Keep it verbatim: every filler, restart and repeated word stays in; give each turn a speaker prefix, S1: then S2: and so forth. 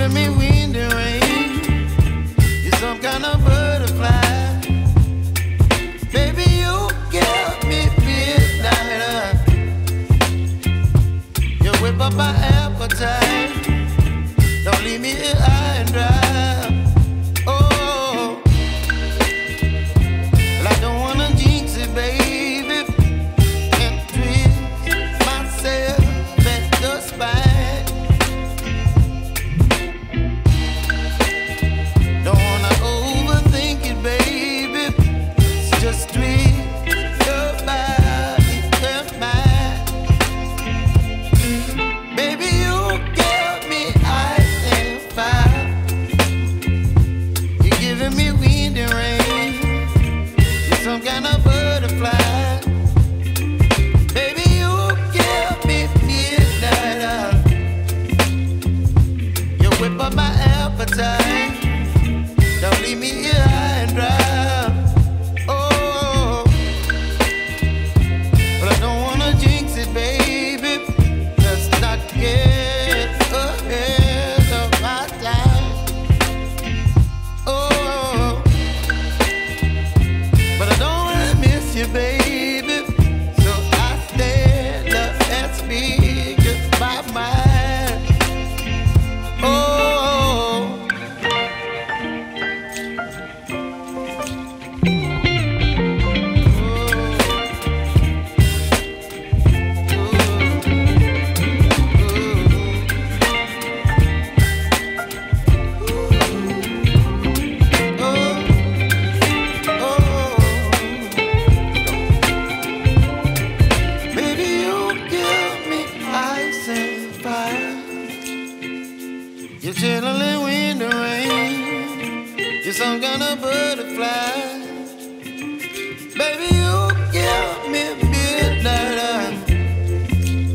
S1: giving me wind and rain. You're some kind of butterfly. Baby, you give me midnight. You whip up my appetite. Don't leave me here high and dry. Oh, well, I don't wanna jinx it, baby, and twist myself at the spine. Don't wanna overthink it, baby. It's just twist your body and mine. Baby, you give me ice and fire. You're giving me wind and rain. You're some kind of butterfly. Baby, you give me midnight. You whip up my appetite. Don't leave me here high and dry. Oh, but I don't wanna jinx it, baby. Let's not get ahead of my time. Oh, but I don't wanna miss you, baby. So I stand up and speak just my mind. Oh. You're chilling wind and rain. You're some kind of butterfly. Baby, you give me midnight.